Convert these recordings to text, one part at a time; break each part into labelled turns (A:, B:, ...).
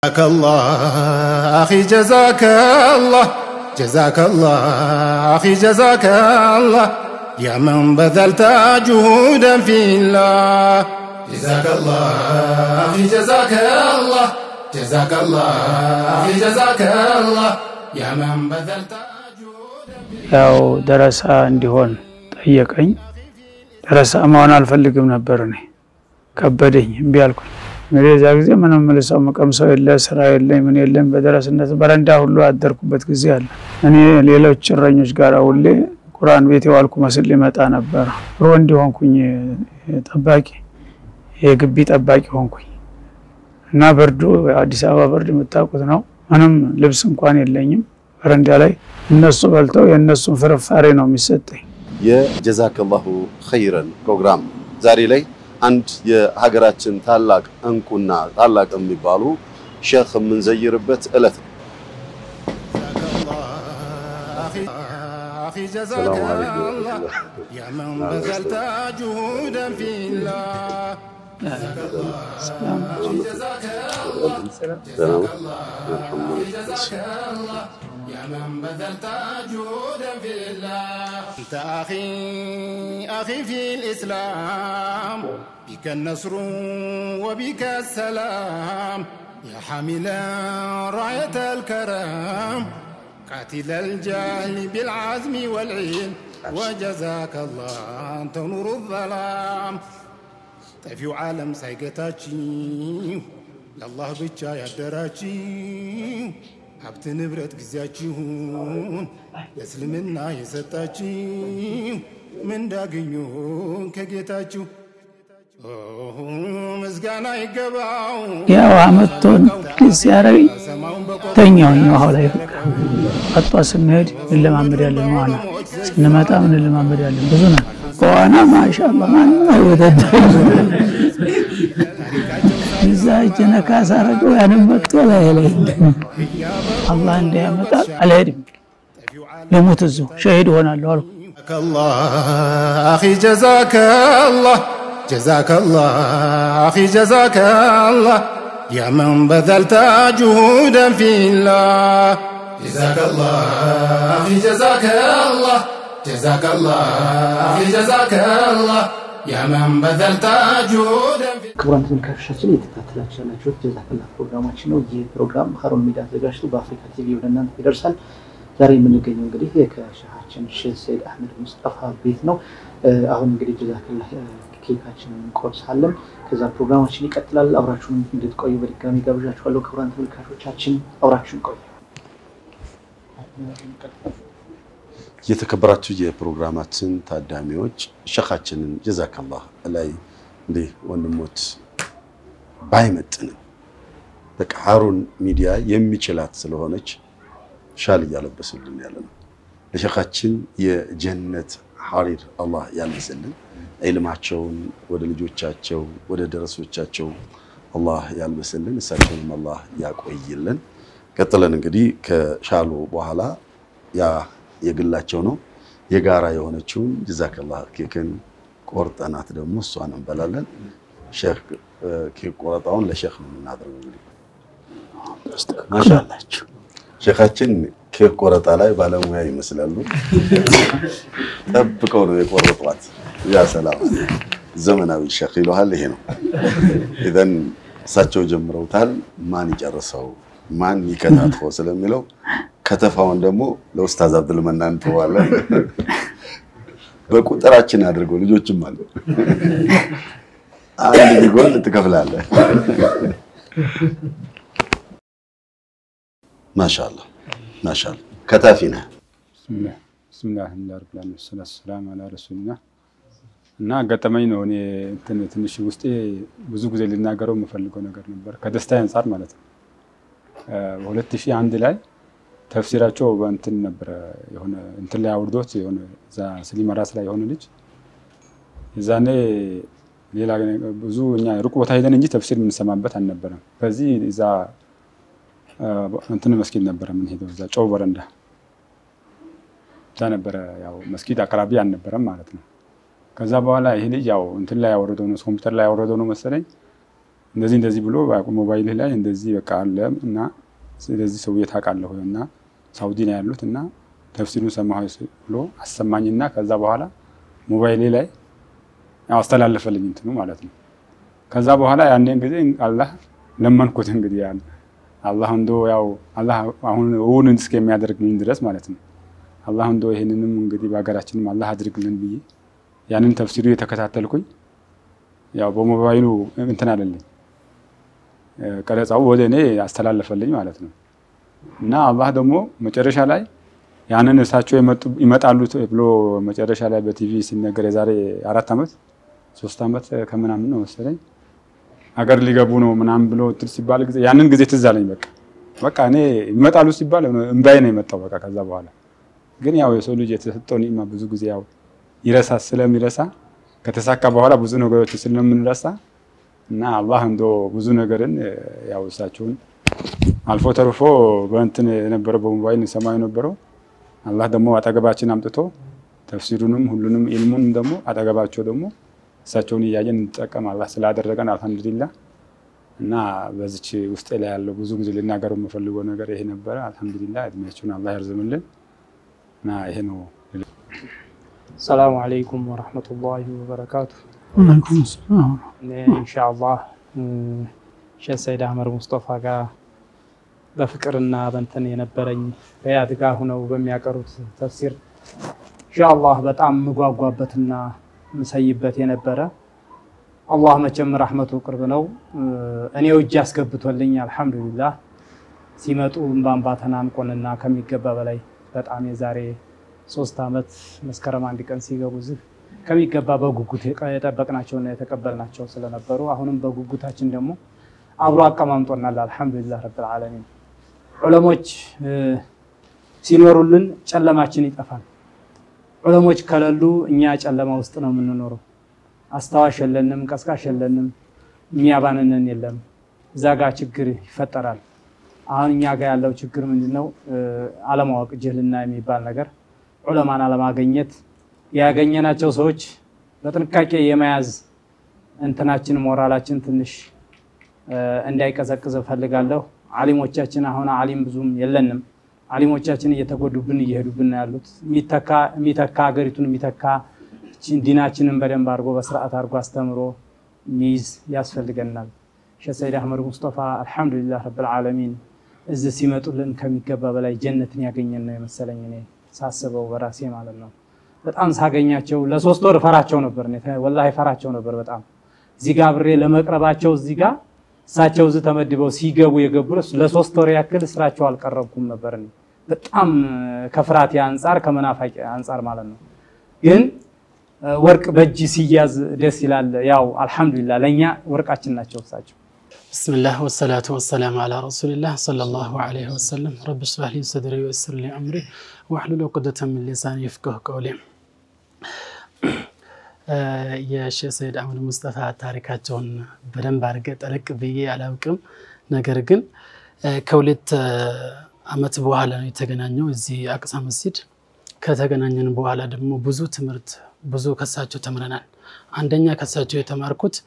A: جزاك الله أخي جزاك الله جزاك الله أخي جزاك الله يا من بذلت جهودا في الله جزاك الله أخي جزاك الله جزاك الله أخي جزاك الله يا من بذلت جهودا في الله
B: ያው ደረሳ እንዲሆን ጠየቀኝ ደረሳ ማውን አልፈልግም ነበር እኔ ከበደኝ እምቢ አልኩኝ መለዛ ጊዜ ምንም መልሰው መቀምሰው የለ ስራ የለኝ ምን የለም በደረስነት በረንዳ ሁሉ አደርኩበት ጊዜ አለ እኔ ሌሎች ጭረኞች ጋር ሁሌ ቁርአን ቤት የዋልኩ መስል ሊመጣ ነበር ሮ እንዲሆንኩኝ ጠባቂ የግቢ ጠባቂ ሆንኩኝ እና በርዱ አዲስ አበባ በርድ መጣቁት ነው ምንም ልብስ እንኳን የለኝም በረንዳ ላይ እነሱ በልተው የነሱን ፍርፋሬ ነው የሚሰጠኝ
C: የጀዛከላሁ ኸይረን ፕሮግራም ዛሬ ላይ አንድ የሀገራችን ታላቅ እንቁና ታላቅ የሚባሉ ሼክ ምንዘይርበት እለት ነው
A: أخي جزاك الله يا من بذلت جهودا في الله
B: ሰላም
A: جزاك الله يا من بذلت جهودا في الله أنت أخي في الإسلام بك النصر وبك السلام يا حاملا راية الكرم قاتل الجهل بالعزم والعلم وجزاك الله أنت نور الظلام في عالم سايقتاچي لله بچا يدراچي ሀብት ንብረት ግዛችሁን ለእስልምና የሰጣችሁ ምን ዳገኙ ከጌታችሁ ምስጋና ይገባው
B: ያው አመቶን ሲያረግ ተኛው ነው ላይ አጥቷ ስንሄድ ለማመድ ያለን ዋና ስንመጣ ምን ለማመድ ያለን ብዙ ነው ዋና ማሻአላህ ማን አይወደድ ይዛጅና ካሳረገው ያንን መጥቶ ላይ አላህ እንዲያመጣል አልሄድም ለሞት እዚሁ ሸሂድ ሆናለሁ አልኩ
A: الله أخي جزاك الله جزاك الله أخي جزاك الله يا من بذلت جهودا في الله جزاك الله أخي جزاك الله جزاك الله أخي جزاك الله يا من بذلت جهودا في
D: ክቡራን ተመልካቾቻችን የተከታተላችሁ ያላችሁት ጀዛከላህ ፕሮግራማችን ነው ይህ ፕሮግራም ሀሩን ሚዲያ ተዘጋጅቶ በአፍሪካ ቲቪ ወደ እናንተ ይደርሳል ዛሬ የምንገኘው እንግዲህ ከሸሃችን ሼህ ሰይድ አህመድ ሙስጠፋ ቤት ነው አሁን እንግዲህ ጀዛከላህ ኬካችንን እንቆርሳለን ከዛ ፕሮግራማችን ይቀጥላል አብራችሁን እንድትቆዩ በድጋሚ ጋብዣችኋለሁ ክቡራን ተመልካቾቻችን አብራችሁን ቆዩ
C: የተከበራችሁ የፕሮግራማችን ታዳሚዎች ሸኻችንን ጀዛከላህ ላይ እንዴ ወንድሞች ባይመጥንም በቃ ሀሩን ሚዲያ የሚችላት ስለሆነች ሻል ያለበስልን ያለነው ለሸኻችን የጀነት ሐሪር አላህ ያልመስልን ኢልማቸውን ወደ ልጆቻቸው ወደ ደረሶቻቸው አላህ ያልመስልን እሳቸውንም አላህ ያቆይልን ቀጥለን እንግዲህ ከሻሉ በኋላ ያ የግላቸው ነው የጋራ የሆነችውን ጀዛከላህ ኬክን ቆርጠናት ደግሞ እሷን እንበላለን ሼክ ኬክ ቆረጣውን ለሼክ ነው እናደርገው እንግዲህ ማሻአላህ ሼኻችን ኬክ ቆረጣ ላይ ባለሙያ ይመስላሉ ጠብቀው ነው የቆረጧት ያ ሰላም ዘመናዊ ሼክ ይሏል ይሄ ነው ኢዘን እሳቸው ጀምረውታል ማን ይጨርሰው ማን ይከታተው ስለሚለው ከተፋውን ደግሞ ለኡስታዝ አብዱል መናን ተዋለን በቁጥራችን አድርገው ልጆችም አሉ አንድ ቢጎል ትከፍላለህ ማሻአላህ ማሻአላህ ከተፊና
E: ብስሚላህ አልሐምዱሊላህ ወሰላሙ ዐላ ረሱሊላህ እና ገጠመኝ ነው እኔ ትንሽ ውስጤ ብዙ ጊዜ ልናገረው የምፈልገው ነገር ነበር ከደስታ አንፃር ማለት ነው በ2001 ላይ ተፍሲራቸው በእንትን ነበር የሆነ እንትን ላይ አውርዶት የሆነ ዛ ስሊማ ራስ ላይ የሆነ ልጅ እዛኔ ሌላ ብዙ እኛ ሩቅ ቦታ ሄደን እንጂ ተፍሲር የምንሰማበት አልነበረም በዚህ እዛ እንትን መስጊድ ነበር ምን ሄደው እዛ ጨው በረንዳ ዛ ነበር ያው መስጊድ አቅራቢ አልነበረም ማለት ነው ከዛ በኋላ ይሄ ልጅ ያው እንትን ላይ አወረደው ነው ኮምፒውተር ላይ አወረደው ነው መሰለኝ እንደዚህ ብሎ ሞባይል ላይ እንደዚህ በቃ አለ እና ስለዚህ ሰው የታውቃለሁ እና ሳውዲ ነው ያሉት እና ተፍሲሩን ሰማሁ ብሎ አሰማኝና ከዛ በኋላ ሞባይሌ ላይ አስተላለፈልኝ እንትኑ ማለት ነው። ከዛ በኋላ ያኔ እንግዲህ አላህ ለመንኩት እንግዲህ ያን አላህ እንደው ያው አላህ አሁን እውን እስከሚያደርግልኝ ድረስ ማለት ነው። አላህ እንደው ይሄንንም እንግዲህ በአገራችንም አላህ አድርግልን ብዬ ያንን ተፍሲሩ የተከታተልኩኝ ያው በሞባይሉ እንትን አለልኝ ቀረጻው ወደ እኔ አስተላለፈልኝ ማለት ነው። እና አላህ ደግሞ መጨረሻ ላይ ያንን እሳቸው ይመጣሉ ብሎ መጨረሻ ላይ በቲቪ ሲነገር የዛሬ 4 ዓመት 3 ዓመት ከምናምን ነው መሰለኝ አገር ሊገቡ ነው ምናምን ብሎ ትል ሲባል ጊዜ ያንን ጊዜ ትዝ አለኝ። በቃ እኔ ይመጣሉ ሲባል እንባይ ነው የመጣው በቃ። ከዛ በኋላ ግን ያው የሰው ልጅ የተሰጠው ኒዕማ ብዙ ጊዜ ያው ይረሳ ስለሚረሳ ከተሳካ በኋላ ብዙ ነገሮች ስለምንረሳ እና አላህ እንደው ብዙ ነገርን ያው እሳቸውን አልፎ ተርፎ በእንትን የነበረው በሞባይል ሰማይ ነበረው አላህ ደግሞ አጠገባችን አምጥቶ ተፍሲሩንም ሁሉንም ኢልሙንም ደግሞ አጠገባቸው ደግሞ እሳቸውን እያየን እንጠቀም አላህ ስላደረገን አልহামዱሊላህ። እና በዚች ውስጥ ላይ ያለው ብዙ ጊዜ ልናገረው የምፈልገው ነገር ይሄ ነበር። አልহামዱሊላህ እድሜያችሁን አላህ ያርዝምልን እና ይሄ ነው።
F: ሰላም አለይኩም ወራህመቱላሂ ወበረካቱ።
B: ወአለይኩም ሰላም።
F: ኢንሻአላህ ሼህ ሰይድ አህመድ ሙስጠፋ ጋር በፍቅርና በእንትን የነበረኝ በያድ ጋር ሆነው በሚያቀሩት ተፍሲር ኢንሻአላህ በጣም ምጓጓበትና ምሰይበት የነበረ አላህ መቼም ረህመቱ ቅርብ ነው። እኔው እጅ አስገብቶልኝ አልহামዱሊላህ ሲመጡ እንባንባ ተናንቆንና ከሚገባ በላይ በጣም የዛሬ 3 ዓመት መስከረም 1 ቀን ሲገቡ ዝህ ከሚገባ በጉጉት የጠበቅናቸውና የተቀበልናቸው ስለነበሩ አሁንም በጉጉታችን ደግሞ አብሮ አቀማምጦናል። አልহামዱሊላህ ረብል ዓለሚን። ዑለሞች ሲኖሩልን ጨለማችን ይጠፋል። ዑለሞች ከሌሉ እኛ ጨለማ ውስጥ ነው የምንኖረው። አስተዋሽ የለንም፣ ቀስቃሽ የለንም፣ የሚያባንነን የለም። ዛጋ ችግር ይፈጠራል። አሁን እኛ ጋር ያለው ችግር ምንድነው? አለማወቅ ጅህልና የሚባል ነገር ዑለማን አለማግኘት ያገኘናቸው ሰዎች በጥንቃቄ የመያዝ እንትናችን ሞራላችን ትንሽ እንዳይቀዘቅዝ ፈልጋለሁ። ዓሊሞቻችን አሁን ዓሊም ብዙም የለንም። ዓሊሞቻችን እየተጎዱብን እየሄዱብን ያሉት የሚተካ ሀገሪቱን የሚተካ ዲናችንን በደንብ አድርጎ በስርዓት አድርጎ አስተምሮ ሚዝ ያስፈልገናል። ሼህ ሰይድ አህመድ ሙስጠፋ አልহামዱሊላህ ረብል ዓለሚን እዚህ ሲመጡልን ከሚገባ በላይ ጀነትን ያገኘን ነው የመሰለኝ እኔ ሳስበው በራሴ ማለት ነው። በጣም ሳገኛቸው ለ3 ወር ፈራቸው ነበር እኔ ወላሂ ፈራቸው ነበር በጣም እዚህ ጋር ብሬ ለመቅረባቸው እዚህ ጋር እሳቸው እዚህ ተመድበው ሲገቡ የገቡ ለ3 ወር ያክል ስራቸው አልቀረብኩም ነበር እኔ በጣም ከፍራቴ አንፃር ከመናፋቂ አንፃር ማለት ነው። ግን ወርቅ በእጅ ሲያዝ ደስ ይላል። ያው አልহামዱሊላህ ለኛ ወርቃችን ናቸው እሳቸው።
G: بسم الله والصلاة والسلام على رسول الله صلى الله عليه وسلم. رب اشرح لي صدري ويسر لي أمري واحلل عقدة من لساني يفقهوا قولي. يا شيخ سيد أحمد مصطفى ታሪካቸውን በደንብ አድርገ ጠለቅ ብዬ አላውቅም። ነገር ግን ከሁለት ዓመት በኋላ ነው የተገናኘው እዚህ አቅሳ መስጂድ። ከተገናኘን በኋላ ደግሞ ብዙ ትምህርት ብዙ ከሳቸው ተምረናል። አንደኛ ከሳቸው የተማርኩት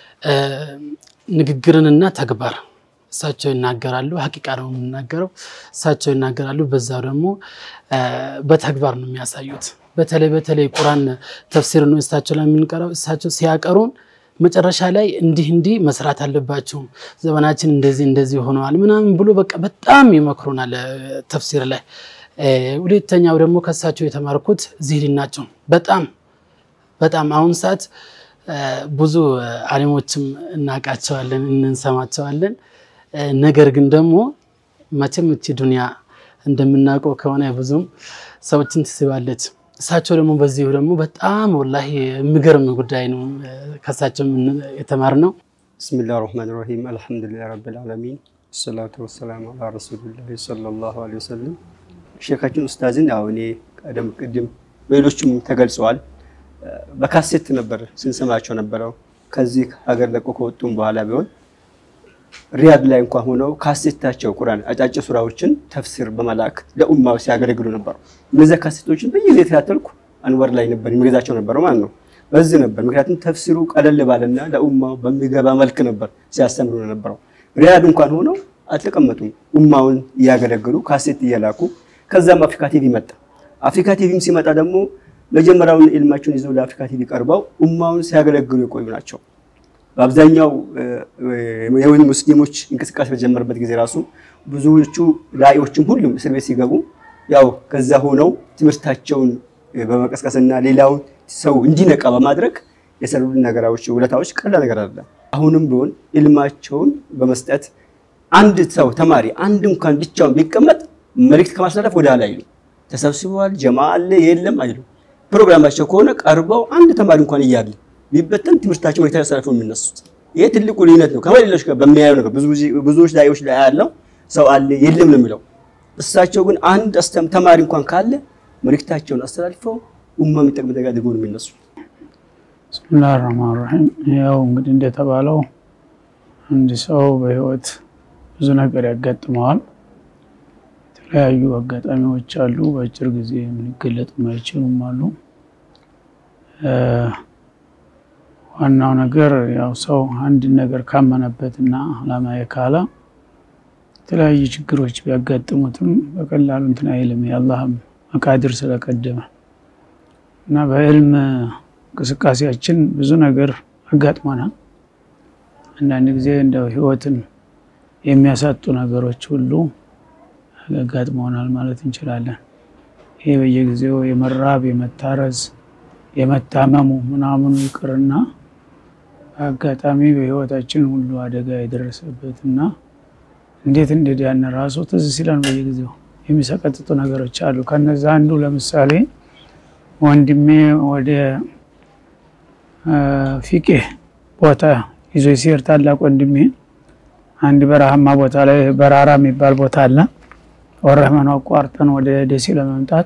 G: ንግግርንና ተግባር እሳቸው ይናገራሉ ሐቂቃ ነው የሚናገረው እሳቸው ይናገራሉ በዛው ደግሞ በተግባር ነው የሚያሳዩት። በተለይ ቁርአን ተፍሲር ነው እሳቸው ላይ የምንቀራው እሳቸው ሲያቀሩን መጨረሻ ላይ እንዲህ መስራት አለባችሁ ዘመናችን እንደዚህ ሆነዋል ምናምን ብሎ በቃ በጣም ይመክሩናል ተፍሲር ላይ። ሁለተኛው ደግሞ ከሳቸው የተማርኩት ዚህድ ናቸው። በጣም አሁን ሰዓት ብዙ ዓሊሞችም እናቃቸዋለን እንሰማቸዋለን። ነገር ግን ደግሞ መቼም እቺ ዱንያ እንደምናውቀው ከሆነ ብዙም ሰዎችን ትስባለች። እሳቸው ደግሞ በዚሁ ደግሞ በጣም ወላሂ የሚገርም ጉዳይ ነው ከሳቸው የተማርነው።
H: ብስሚላሂ ረህማኒ ረሂም አልহামዱሊላሂ ረብል ዓለሚን ሰላቱ ወሰላሙ ዐላ ረሱሊላሂ ሰለላሁ ዐለይሂ ወሰለም። ሼኻችን ኡስታዝን ያው እኔ ቅድም ሌሎችም ተገልጸዋል። በካሴት ነበር ስንሰማቸው ነበረው። ከዚህ ሀገር ለቆ ከወጡም በኋላ ቢሆን ሪያድ ላይ እንኳን ሆነው ካሴታቸው ቁርአን አጫጭር ሱራዎችን ተፍሲር በመላክ ለኡማው ሲያገለግሉ ነበር። እነዚያ ካሴቶችን በየጊዜው ተከታተልኩ አንወር ላይ ነበር የሚገዛቸው ነበር ማለት ነው። በዚህ ነበር። ምክንያቱም ተፍሲሩ ቀለል ባለና ለኡማው በሚገባ መልክ ነበር ሲያስተምሩ የነበረው። ሪያድ እንኳን ሆነው አልተቀመጡም። ኡማውን እያገለገሉ ካሴት እየላኩ ከዛም አፍሪካ ቲቪ መጣ። አፍሪካ ቲቪም ሲመጣ ደግሞ መጀመሪያውን ኢልማቸውን ይዘው ለአፍሪካ ቲቪ ቀርበው ኡማውን ሲያገለግሉ የቆዩ ናቸው። በአብዛኛው የወይን ሙስሊሞች እንቅስቃሴ በጀመረበት ጊዜ ራሱ ብዙዎቹ ዳኢዎችም ሁሉም እስር ቤት ሲገቡ ያው ከዛ ሆነው ትምህርታቸውን በመቀስቀስና ሌላውን ሰው እንዲነቃ በማድረግ የሰሩልን ነገራዎች ውለታዎች ቀላል ነገር አይደለም። አሁንም ቢሆን ኢልማቸውን በመስጠት አንድ ሰው ተማሪ አንድ እንኳን ብቻውን ቢቀመጥ መልእክት ከማስተላለፍ ወደ ኋላ አይሉ። ተሰብስበዋል ጀማዓ አለ የለም አይሉ። ፕሮግራማቸው ከሆነ ቀርበው አንድ ተማሪ እንኳን እያለ ቢበተን ትምህርታቸው ወደ ተሰራፈው የሚነሱት ይሄ ትልቁ ልዩነት ነው። ከሌሎች ጋር በሚያዩ ነገር ብዙዎች ዳኢዎች ላይ ያለው ሰው አለ የለም ነው የሚለው። እሳቸው ግን አንድ ተማሪ እንኳን ካለ መልእክታቸውን አስተላልፈው ኡማ የሚጠቅም ነገር አድርገው ነው የሚነሱት።
B: ቢስሚላሂ ረህማኒ ረሂም። ያው እንግዲህ እንደተባለው አንድ ሰው በህይወት ብዙ ነገር ያጋጥመዋል። የተለያዩ አጋጣሚዎች አሉ። በአጭር ጊዜ የሚገለጡ ማይችሉም አሉ። ዋናው ነገር ያው ሰው አንድ ነገር ካመነበትና አላማዬ ካለ የተለያዩ ችግሮች ቢያጋጥሙትም በቀላሉ እንትን አይልም። የአላህ መቃድር ስለቀደመ እና በዕልም እንቅስቃሴያችን ብዙ ነገር አጋጥሞናል። አንዳንድ ጊዜ እንደው ህይወትን የሚያሳጡ ነገሮች ሁሉ አጋጥሞናል ማለት እንችላለን። ይሄ በየጊዜው የመራብ የመታረዝ የመታመሙ ምናምኑ ይቅርና አጋጣሚ በህይወታችን ሁሉ አደጋ የደረሰበትና እንዴት እንደዳነ ራሱ ትዝ ሲለን በየጊዜው የሚሰቀጥጡ ነገሮች አሉ። ከነዛ አንዱ ለምሳሌ ወንድሜ ወደ ፊቄ ቦታ ይዞ ሲሄድ ታላቅ ወንድሜ አንድ በረሃማ ቦታ ላይ በራራ የሚባል ቦታ አለ። ወረህመን አቋርጠን ወደ ደሴ ለመምጣት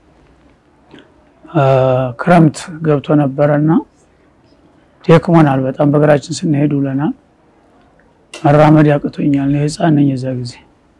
B: ክረምት ገብቶ ነበርና ደክሞናል በጣም በእግራችን ስንሄድ ውለናል። መራመድ ያቅቶኛል። ህፃን ነኝ የዛ ጊዜ።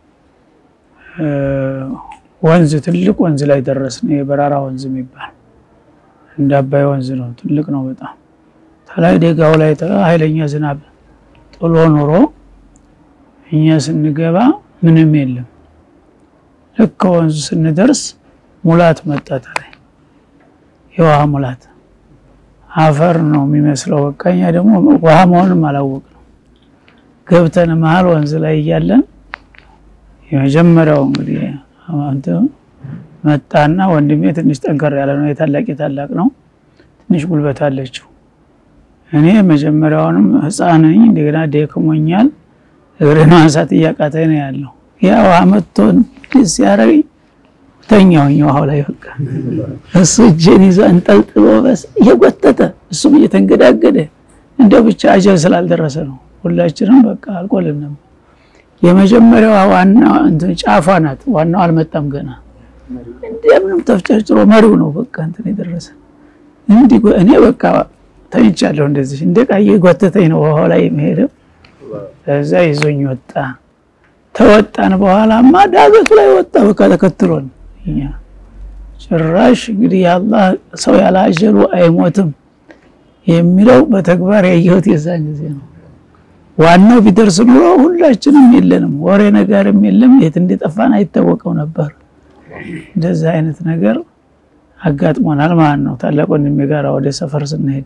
B: ወንዝ ትልቅ ወንዝ ላይ ደረስን። የበራራ ወንዝ የሚባል እንደ አባይ ወንዝ ነው፣ ትልቅ ነው በጣም። ተላይ ደጋው ላይ ኃይለኛ ዝናብ ጥሎ ኖሮ እኛ ስንገባ ምንም የለም። ልክ ወንዙ ስንደርስ ሙላት መጣ። ተላይ የውሃ ሙላት አፈር ነው የሚመስለው። በቃኛ ደግሞ ውሃ መሆኑን አላወቅንም። ገብተን መሃል ወንዝ ላይ እያለን የመጀመሪያው እንግዲህ አንተ መጣና ወንድሜ ትንሽ ጠንከር ያለ ነው፣ የታላቅ ነው፣ ትንሽ ጉልበት አለችው። እኔ መጀመሪያውንም ህፃን ነኝ፣ እንደገና ደክሞኛል፣ እግሬን ማንሳት እያቃተኝ ነው ያለው። ያው አመቶን ሲያረኝ ተኛውኝ ውሃው ላይ በቃ እሱ እጄን ይዞ እንጠልጥሎ በስ እየጎተተ እሱም እየተንገዳገደ እንደው ብቻ አጀል ስላልደረሰ ነው። ሁላችንም በቃ አልቆልንም። የመጀመሪያው ዋና እንትን ጫፏ ናት፣ ዋናው አልመጣም ገና። እንደምንም ተፍጨርጭሮ መሪው ነው በቃ እንትን የደረሰ። እንዲህ እኔ በቃ ተኝቻለሁ እንደዚህ እንደቃየ ጎተተኝ ነው ውሃው ላይ የሚሄደው። እዛ ይዞኝ ወጣ። ተወጣን በኋላማ ዳገቱ ላይ ወጣ በቃ ተከትሎን። እኛ ጭራሽ እንግዲህ አላህ ሰው ያለ አጀሉ አይሞትም የሚለው በተግባር ያየሁት የዛን ጊዜ ነው። ዋናው ቢደርስ ኑሮ ሁላችንም የለንም፣ ወሬ ነገርም የለም፣ የት እንደጠፋን አይታወቀው ነበር። እንደዛ አይነት ነገር አጋጥሞናል ማለት ነው። ታላቅ ወንድሜ ጋር ወደ ሰፈር ስንሄድ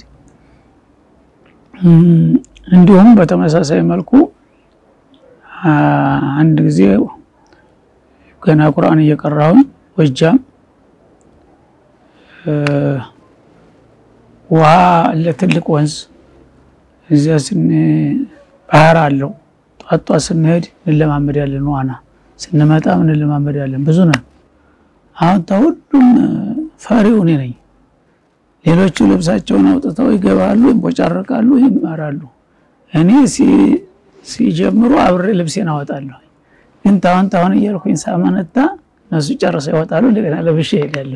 B: እንዲሁም በተመሳሳይ መልኩ አንድ ጊዜ ገና ቁርአን እየቀራሁ ወጃም ውሃ ለትልቅ ወንዝ እዚያ ባህር አለው። ጧጧ ስንሄድ እንለማመዳለን፣ ዋና ስንመጣ እንለማመዳለን። ብዙ ነን። አሁን ተሁሉም ፈሪው እኔ ነኝ። ሌሎቹ ልብሳቸውን አውጥተው ይገባሉ፣ ይቦጫረቃሉ፣ ይማራሉ። እኔ ሲጀምሩ አብሬ ልብሴን አወጣለሁ። ግን ታውን እያልኩኝ ሳመነታ እነሱ ጨርሰው ይወጣሉ፣ እንደገና ለብሼ እሄዳለሁ።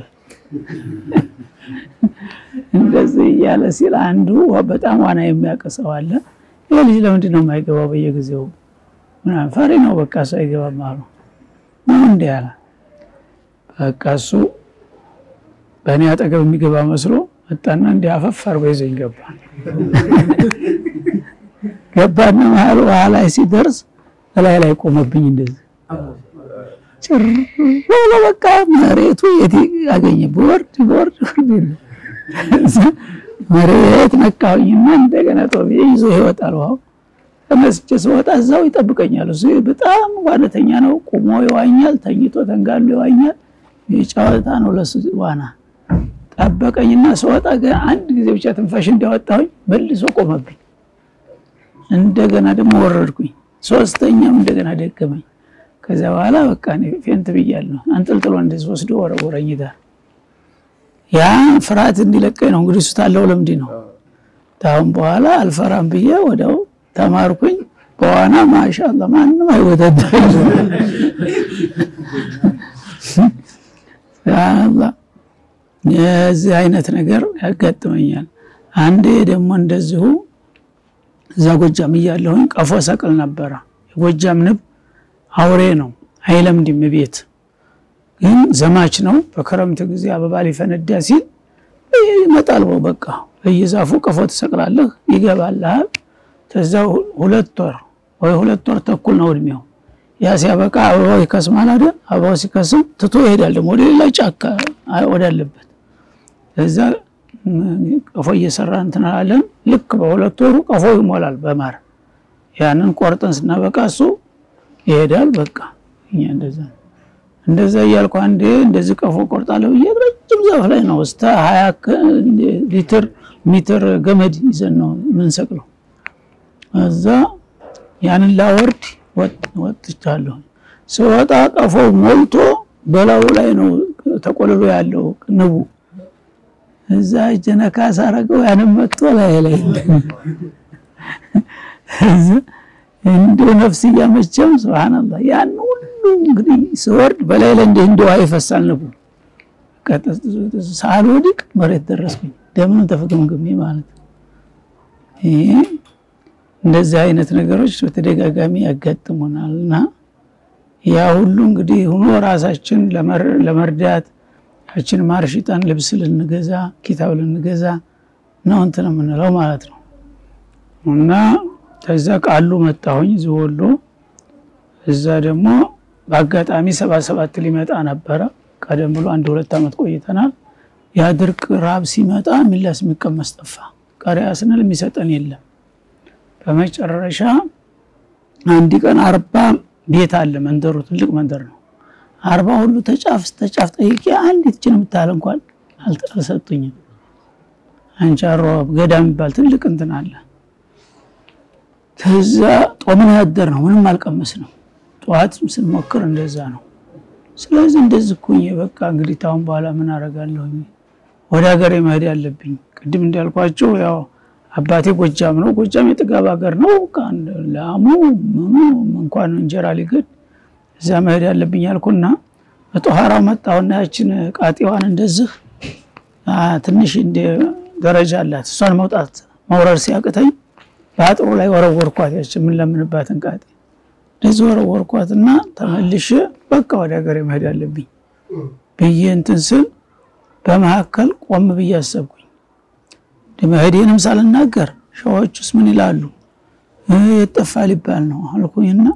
B: እንደዚህ ያለ ሲል አንዱ በጣም ዋና የሚያቀሰው አለ። ልጅ ለምንድን ነው የማይገባው በየጊዜው? ምናምን ፈሪ ነው በቃ ሳይገባም አሉ። ምን እንዲያለ በቃ እሱ በእኔ አጠገብ የሚገባ መስሎ መጣና እንዲህ አፈፍ አርጎ ይዘኝ ገባና መሀል ውሃ ላይ ሲደርስ ላይ ቆመብኝ እንደዚህ ጭር ብሎ በቃ መሬቱ የት ያገኘ ቦርድ መሬት ነካውኝና እንደገና ጦብ ይዞ ይወጣል። ውሃው ተመስጬ ስወጣ እዛው ይጠብቀኛል። እሱ በጣም ዋናተኛ ነው። ቆሞ ይዋኛል፣ ተኝቶ ተንጋሎ ይዋኛል። የጫወታ ነው ለሱ ዋና። ጠበቀኝና ስወጣ አንድ ጊዜ ብቻ ትንፋሽ እንዳወጣሁኝ መልሶ ቆመብኝ። እንደገና ደግሞ ወረድኩኝ። ሶስተኛም እንደገና ደገመኝ። ከዛ በኋላ በቃ እኔ ፌንት ብያለሁ። አንጠልጥሎ እንደዚህ ወስዶ ወረወረኝ ዳር። ያ ፍርሃት እንዲለቀኝ ነው እንግዲህ ስታለው ለምንዲ ነው። ታውን በኋላ አልፈራም ብዬ ወደው ተማርኩኝ። በዋና ማሻአላህ ማንንም አይወደደኝ። ያአላህ የዚህ አይነት ነገር ያጋጥመኛል። አንዴ ደግሞ እንደዚሁ እዛ ጎጃም እያለሁኝ ቀፎ ሰቅል ነበረ። የጎጃም ንብ አውሬ ነው አይለምድም ቤት ግን ዘማች ነው። በክረምት ጊዜ አበባ ሊፈነዳ ሲል ይመጣል። በቃ በየዛፉ ቀፎ ተሰቅላለህ ይገባልሃል። ተዛው 2 ወር ወይ 2 ወር ተኩል ነው እድሜው። ያ ሲያበቃ አበባው ይከስማል አይደል? አበባው ሲከስም ትቶ ይሄዳል ደግሞ ወደ ሌላ ጫካ ወዳለበት። እዛ ቀፎ እየሰራ እንትን አለን። ልክ በ2 ወሩ ቀፎ ይሞላል በማር። ያንን ቆርጠን ስናበቃ እሱ ይሄዳል። በቃ እኛ እንደዛ እያልኩ አንዴ እንደዚህ ቀፎ ቆርጣለሁ ረጅም ዛፍ ላይ ነው እስከ 20 ሜትር ገመድ ይዘን ነው የምንሰቅለው። እዛ ያንን ላወርድ ወጥቻለሁ። ስወጣ ቀፎ ሞልቶ በላው ላይ ነው ተቆልሎ ያለው ንቡ። እዛ ጀነካ ሳረገው ያንን መጥቶ ላይ እንደ ነፍስያ መቸም ሱብሃንአላህ ያን ሁሉ እንግዲህ ስወርድ በላይ ላይ እንደው አይፈሳል ንቡ። ሳልወድቅ መሬት ደረስኩኝ። ደምን ተፈገምግሜ ማለት እንደዚህ አይነት ነገሮች በተደጋጋሚ ያጋጥሙናልና ያ ሁሉ እንግዲህ ሆኖ ራሳችን ለመርዳት ያችን ማርሽጣን ልብስ ልንገዛ ኪታብ ልንገዛ ነው እንትን ምንለው ማለት ነው። እና ተዛ ቃሉ መጣሁኝ ዝወሎ። እዛ ደግሞ በአጋጣሚ 77 ሊመጣ ነበር። ቀደም ብሎ 1-2 አመት ቆይተናል። ያ ድርቅ ራብ ሲመጣ ሚላስ የሚቀመስ ጠፋ። ቀሪያ ስንል የሚሰጠን የለም። በመጨረሻ አንድ ቀን 40 ቤት አለ መንደሩ ትልቅ መንደር ነው። 40 ሁሉ ተጫፍ ጠይቄ አንዲት ጭን ምታል እንኳን አልተሰጡኝም። አንቻሮ ገዳም ይባል ትልቅ እንትን አለ። ተዛ ጦምን ያደር ነው ምንም አልቀመስ ነው። ጧት ስንሞክር እንደዛ ነው። ስለዚህ እንደዚህ ኩኝ በቃ እንግዲህ ታውን በኋላ ምን አረጋለሁ ወደ ሀገሬ መሄድ ያለብኝ። ቅድም እንዳልኳቸው ያው አባቴ ጎጃም ነው። ጎጃም የጥጋብ ሀገር ነው። ላሙ እንኳን እንጀራ ሊገድ እዛ መሄድ ያለብኝ አልኩና በጧሃራው መጣውና ያችን ቃጤዋን እንደዚህ ትንሽ እንደ ደረጃ አላት። እሷን መውጣት መውረድ ሲያቅተኝ ባጥሩ ላይ ወረወርኳት። ያችን ምን ለምንባትን ቃጤ እንደዚህ ወረወርኳትና ተመልሼ በቃ ወደ ሀገሬ መሄድ ያለብኝ ብዬ እንትን ስል በመሐከል ቆም ብዬ አሰብኩኝ። ለመሄዴንም ሳልናገር ሸዋቹስ ምን ይላሉ የጠፋል ይባል ነው አልኩኝና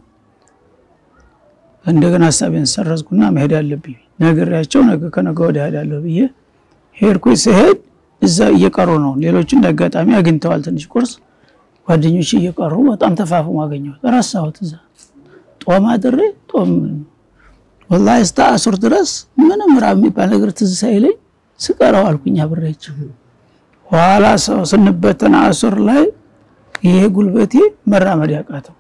B: እንደገና ሐሳቤን ሰረዝኩና መሄድ ያለብኝ ነገርያቸው ነገ ከነገ ወዲያ ሄዳለሁ ብዬ ሄድኩኝ። ሲሄድ እዛ እየቀሩ ነው ሌሎች እንደጋጣሚ አግኝተዋል። ትንሽ ቁርስ ጓደኞች እየቀሩ በጣም ተፋፍሞ አገኘው። ተራሳሁት። እዛ ጦም አድሬ ጦም والله እስከ ድረስ ምንም ራብ የሚባል ነገር ትዝ ሳይለኝ ስቀራው አልኩኝ አብሬያቸው። ኋላ ሰው ስንበተና አስር ላይ ይሄ ጉልበቴ መራመድ ያቃተው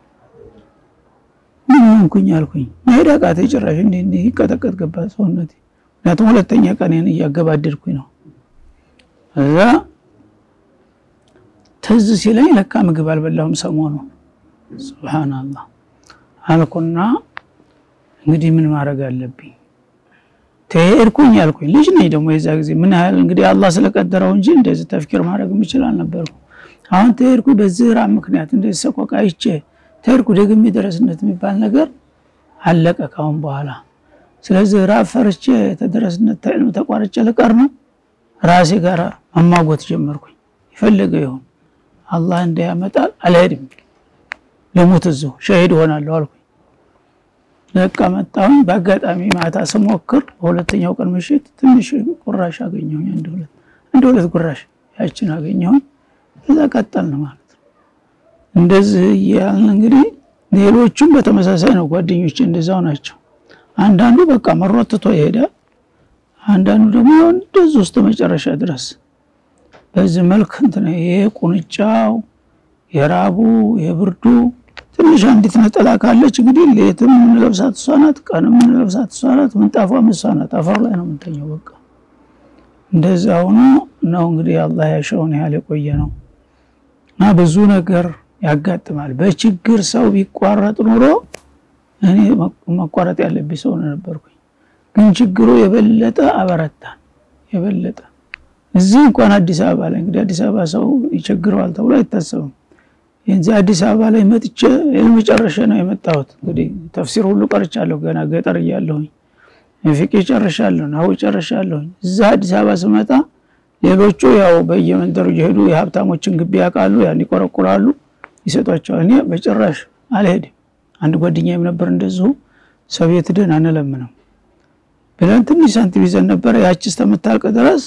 B: ምን ኩኝ አልኩኝ መሄድ ያቃተኝ ጭራሽ እንዴ ይቀጠቀጥ ገባ ሰውነቴ። ምክንያቱም ሁለተኛ ቀኔን እያገባደድኩኝ ነው። እዛ ትዝ ሲለኝ ለካ ምግብ አልበላሁም ሰሞኑ። ሱብሃንአላህ አልኩና እንግዲህ ምን ማድረግ አለብኝ ተሄድኩኝ አልኩኝ። ልጅ ነኝ ደግሞ የዛ ጊዜ ምን ያህል እንግዲህ አላህ ስለቀደረው እንጂ እንደዚህ ተፍኪር ማድረግ ይችላል ነበር። አሁን ተሄድኩኝ በዚህ ራብ ምክንያት እንደዚህ ሰቆቃ አይቼ ተሄድኩ። ደግሜ ደረስነት የሚባል ነገር አለቀ ካሁን በኋላ። ስለዚህ ራብ ፈርቼ ተደረስነት ተቋርጬ ልቀር ነው ራሴ ጋር አማጎት ጀመርኩኝ ይፈልገ ይሁን አላህ እንዲያመጣል አልሄድም ለሞት እዚሁ ሸሂድ ሆናለሁ አልኩኝ ለቃ መጣሁ በአጋጣሚ ማታ ስሞክር በሁለተኛው ቀን ምሽት ትንሽ ቁራሽ አገኘሁኝ አንድ ሁለት ቁራሽ ያችን አገኘሁኝ እዛ ቀጠልን ማለት ነው እንደዚህ ያልን እንግዲህ ሌሎቹም በተመሳሳይ ነው ጓደኞቼ እንደዛው ናቸው አንዳንዱ በቃ መሮጥቶ ይሄዳል አንዳንዱ ደግሞ እንደዚህ ውስጥ መጨረሻ ድረስ በዚህ መልክ እንትን የቁንጫው የራቡ የብርዱ ትንሽ አንዲት ነጠላ ካለች እንግዲህ ለየትም ምን ለብሳት ሷናት ቀንም ምን ለብሳት ሷናት ምንጣፏ መሳናት አፈር ላይ ነው የምንተኛው በቃ እንደዛው ነው እንግዲህ አላህ ያሻውን ያህል የቆየ ነው እና ብዙ ነገር ያጋጥማል በችግር ሰው ቢቋረጥ ኑሮ እኔ መቋረጥ ያለብኝ ሰው ነበርኩኝ ግን ችግሩ የበለጠ አበረታ የበለጠ እዚህ እንኳን አዲስ አበባ ላይ እንግዲህ አዲስ አበባ ሰው ይቸግረዋል ተብሎ አይታሰብም እንጂ አዲስ አበባ ላይ መጥቼ የመጨረሻ ነው የመጣሁት እንግዲህ ተፍሲር ሁሉ ቀርቻለሁ ገና ገጠር እያለሁኝ ፍቂ ጨርሻለሁ ነው ጨርሻለሁ እዛ አዲስ አበባ ስመጣ ሌሎቹ ያው በየመንደሩ ይሄዱ የሀብታሞችን ግቢ ያቃሉ ያን ይቆረቁራሉ ይሰጧቸዋል እኔ በጭራሽ አልሄድም አንድ ጓደኛዬም ነበር እንደዚሁ ሰው ቤት ደን አንለምነው ብለን ትንሽ ሳንቲም ይዘን ነበር ያቺስ ተመታልቀ ድረስ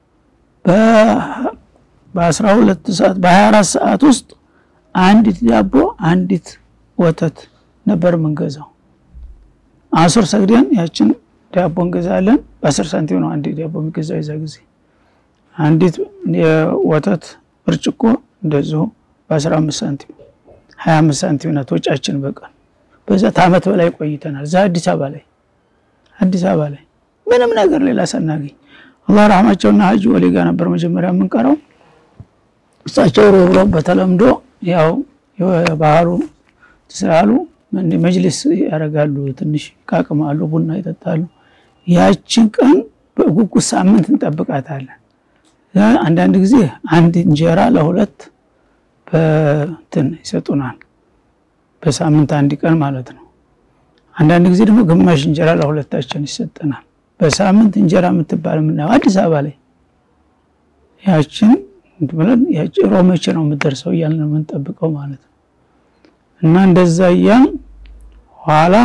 B: በ12 ሰዓት በ24 ሰዓት ውስጥ አንዲት ዳቦ አንዲት ወተት ነበር መንገዛው አስር ሰግደን ያችን ዳቦ እንገዛለን በ10 ሳንቲም ነው አንዲት ዳቦ የሚገዛው ይዛ ጊዜ አንዲት የወተት ብርጭቆ እንደዚሁ በ15 ሳንቲም 25 ሳንቲም ነው ወጫችን በቀን በዛ ታመት በላይ ቆይተናል ዛ አዲስ አበባ ላይ ምንም ነገር ሌላ ሰናገኝ አላህ ረህማቸውና ሀጂ ወሊ ጋር ነበር መጀመሪያ የምንቀረው እሳቸው ሮሮ በተለምዶ ያው የባህሩ ተሳሉ መጅሊስ ያረጋሉ ትንሽ ካቀማሉ ቡና ይጠጣሉ ያችን ቀን በጉጉት ሳምንት እንጠብቃታለን አንዳንድ ጊዜ አንድ እንጀራ ለሁለት በእንትን ይሰጡናል በሳምንት አንድ ቀን ማለት ነው አንዳንድ ጊዜ ደግሞ ግማሽ እንጀራ ለሁለታችን ይሰጠናል በሳምንት እንጀራ የምትባል ምናው አዲስ አበባ ላይ ያችን ብለን ያቺ ሮመች ነው የምትደርሰው ያልን የምንጠብቀው ማለት ነው እና እንደዛ ያን ኋላ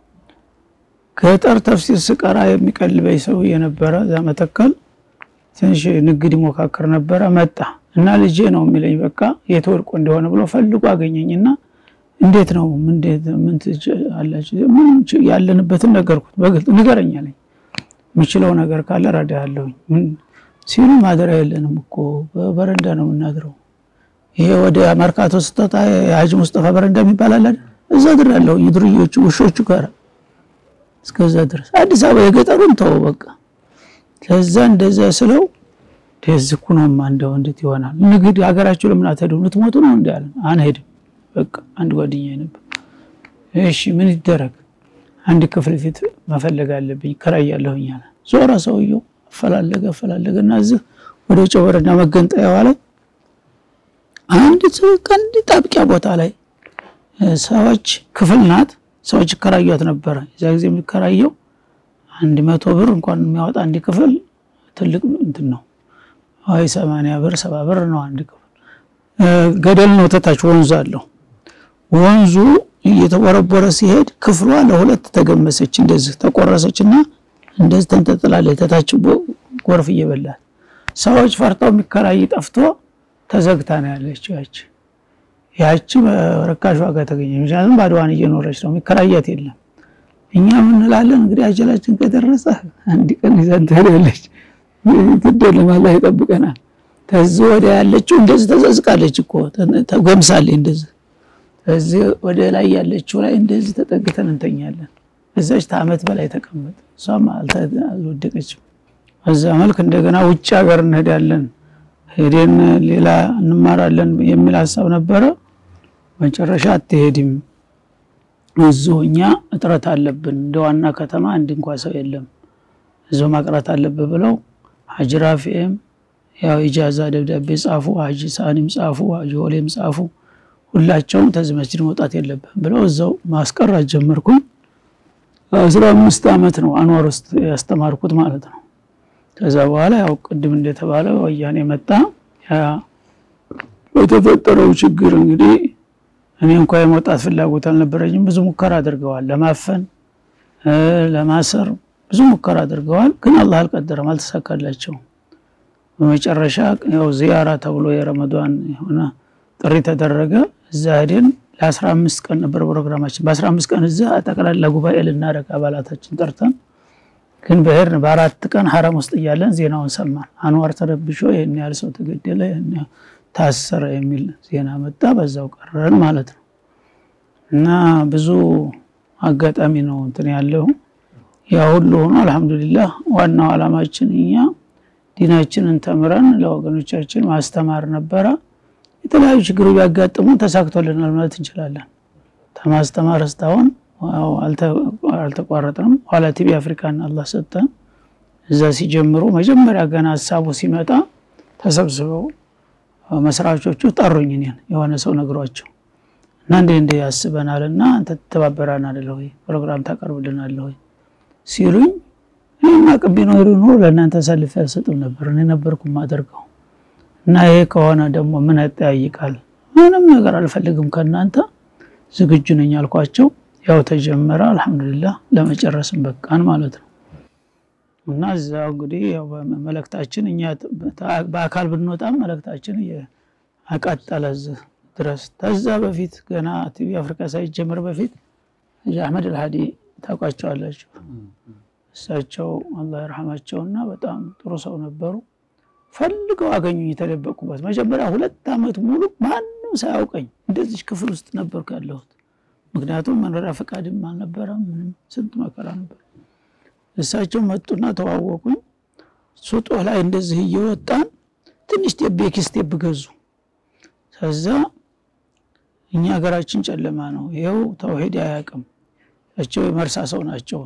B: ገጠር ተፍሲር ስቀራ የሚቀልበይ ሰው የነበረ ዘመተከል ትንሽ ንግድ ሞካከር ነበር መጣ እና ልጄ ነው የሚለኝ በቃ የተወርቆ እንደሆነ ብሎ ፈልጎ አገኘኝና እንዴት ነው ምን ትአላችሁ ምን ያለንበትን ነገርኩት በግልጽ ንገረኛለኝ ምችለው ነገር ካለ ረዳለሁ ምን ሲሉ ማደራ የለንም እኮ በበረንዳ ነው እናድረው ይሄ ወደ መርካቶ ስተታ ሀጂ ሙስጠፋ በረንዳ የሚባል አለ እዛ ድራለሁ ይድርዮቹ ውሾቹ ጋር እስከዛ ድረስ አዲስ አበባ የገጠሩን ተው በቃ ከዛ እንደዛ ስለው ተዝኩ ነው ማንደው እንዴት ይሆናል ንግድ ሀገራችሁ ለምን አትሄዱ ልትሞቱ ነው እንዳለ አንሄድም በቃ አንድ ጓደኛዬ ነበር እሺ ምን ይደረግ አንድ ክፍል ፊት መፈለግ አለብኝ ከራያለሁኝ አለ ዞራ ሰውየው ፈላለገና እዚህ ወደ ጨወረና መገንጠያው አለ አንድ ቀንዲ ጣብቂያ ቦታ ላይ ሰዎች ክፍል ናት ሰዎች ከራዩት ነበር እዛ ጊዜ የሚከራየው 100 ብር እንኳን የሚያወጣ አንድ ክፍል ትልቅ እንትን ነው አይ 80 ብር 70 ብር ነው አንድ ክፍል ገደል ነው ተታች ወንዝ አለው ወንዙ እየተወረወረ ሲሄድ ክፍሏ ለሁለት ተገመሰች እንደዚህ ተቆረሰችና እንደዚህ ተንጠጥላለች ተታች ጎርፍ እየበላት ሰዎች ፈርተው የሚከራይ ጠፍቶ ተዘግታ ነው ያለችው ያቺ በረካሽ ዋጋ ተገኘ ምክንያቱም ባድዋን እየኖረች ነው የሚከራያት የለም እኛ ምን እንላለን እንግዲህ አጀላችን ከደረሰ አንድ ቀን ይዘን ትሄዳለች ትደለም አላህ ይጠብቀናል ተዚህ ወደ ያለችው እንደዚህ ተዘዝቃለች እኮ ተጎምሳለች እንደዚህ እዚህ ወደ ላይ ያለችው ላይ እንደዚህ ተጠግተን እንተኛለን እዛች ታመት በላይ ተቀመጠ ሷማ አልወደቀችም እዛ መልክ እንደገና ውጭ ሀገር እንሄዳለን ሄደን ሌላ እንማራለን የሚል ሐሳብ ነበረ መጨረሻ አትሄድም እዚሁኛ እጥረት አለብን እንደዋና ከተማ አንድ እንኳን ሰው የለም እዚሁ ማቅራት አለበት ብለው ሐጂ ራፊም ያው ኢጃዛ ደብዳቤ ጻፉ ሐጂ ሳኒም ጻፉ ሐጂ ወሌም ጻፉ ሁላቸውም ተዚህ መስጂድ መውጣት የለብም ብለው እዛው ማስቀራት ጀመርኩኝ 15 አመት ነው አንዋር ውስጥ ያስተማርኩት ማለት ነው ከዛ በኋላ ያው ቅድም እንደተባለው ወያኔ መጣ። ያ በተፈጠረው ችግር እንግዲህ እኔ እንኳን የመውጣት ፍላጎት አልነበረኝም። ብዙ ሙከራ አድርገዋል፣ ለማፈን ለማሰር ብዙ ሙከራ አድርገዋል። ግን አላህ አልቀደረም፣ አልተሳካላቸውም። በመጨረሻ ያው ዚያራ ተብሎ የረመዳን የሆነ ጥሪ ተደረገ። እዛ ሄደን ለ15 ቀን ነበር ፕሮግራማችን። በ15 ቀን እዛ ጠቅላላ ጉባኤ ልናደርግ አባላታችን ጠርተን ግን በሄድን በአራት ቀን ሐረም ውስጥ እያለን ዜናውን ሰማን። አንዋር ተረብሾ ይሄን ያህል ሰው ተገደለ፣ ይሄን ታሰረ የሚል ዜና መጣ። በዛው ቀረን ማለት ነው። እና ብዙ አጋጣሚ ነው እንትን ያለው። ያ ሁሉ ሆኖ አልহামዱሊላህ ዋናው አላማችን እኛ ዲናችንን ተምረን ለወገኖቻችን ማስተማር ነበረ። የተለያዩ ችግሮች ያጋጥሙ ተሳክቶልናል ማለት እንችላለን። ተማስተማር እስታውን አልተቋረጠም። ኋላ ቲቪ አፍሪካን አላህ ሰጠን። እዛ ሲጀምሩ መጀመሪያ ገና ሐሳቡ ሲመጣ ተሰብስበው መስራቾቹ ጠሩኝ። እኔን የሆነ ሰው ነግሯቸው እና እንደ ያስበናልና አንተ ተባበራናል ወይ ፕሮግራም ታቀርብልናል ወይ ሲሉኝ እኔማ ቅቢኖሩ ነው ለእናንተ ሰልፍ ያሰጥም ነበር እኔ ነበርኩ ማደርገው እና ይሄ ከሆነ ደግሞ ምን አጠያይቃል ምንም ነገር አልፈልግም ከናንተ ዝግጁ ነኝ አልኳቸው። ያው ተጀመረ አልহামዱሊላህ ለመጨረስም በቃን ማለት ነው። እና እዛው እንግዲህ ያው መልእክታችን እኛ በአካል ብንወጣም መልእክታችን ያቀጠለ ድረስ ተዛ በፊት ገና ቲቪ አፍሪካ ሳይጀምር በፊት አህመድ አልሃዲ ታውቃቸዋላችሁ። እሳቸው አላህ ይርሐማቸውና በጣም ጥሩ ሰው ነበሩ። ፈልገው አገኙኝ የተደበቁበት መጀመሪያ 2 አመት ሙሉ ማንንም ሳያውቀኝ እንደዚህ ክፍል ውስጥ ነበርኩ ያለሁት። ምክንያቱም መኖሪያ ፈቃድም አልነበረም ምንም ስንት መከራ ነበር። እሳቸው መጡና ተዋወቁኝ። ሱጦ ላይ እንደዚህ እየወጣን ትንሽ ቴቤክስቴብ ገዙ። ከዛ እኛ ሀገራችን ጨለማ ነው ይሄው ተውሂድ አያውቅም እቸው የመርሳ ሰው ናቸው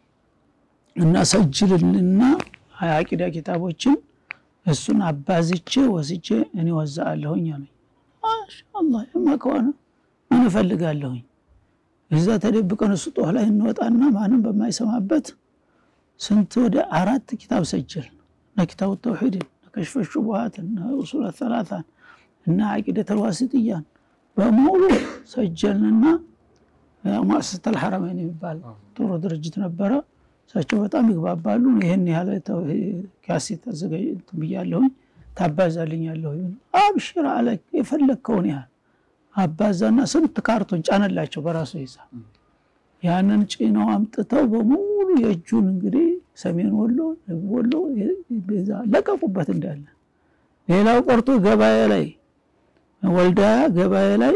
B: እና ሰጅልልና አቂዳ ኪታቦችን እሱን አባዝቼ ወስጄ እኔ ወዛአለሁኝ አለኝ። ማሻአላህ የማከዋነ ምን ፈልጋለሁኝ እዛ ተደብቀን ሱጦ ላይ እንወጣና ማንም በማይሰማበት ስንት ወደ 4 ኪታብ ሰጅል ለኪታቡ ተውሂድ ከሽፍ ሹቡሃት እና ኡሱል الثلاثه እና አቂደተ الواسطيያን በሙሉ ሰጀልንና ሙአሰሰተ الحرمين የሚባል ጥሩ ድርጅት ነበረ። እሳቸው በጣም ይግባባሉ። ይሄን ያለ ካሴት አዘጋጅቶ ብያለሁ ታባዛልኛለሁ አብሽር አለክ የፈለከውን ያህል አባዛና ስንት ካርቶን ጫነላቸው በራሱ ሂሳብ ያንን ጭነው አምጥተው በሙሉ የጁን እንግዲህ ሰሜን ወሎ በዛ ለቀቁበት እንዳለ። ሌላው ቀርቶ ገበያ ላይ ወልዳ ገበያ ላይ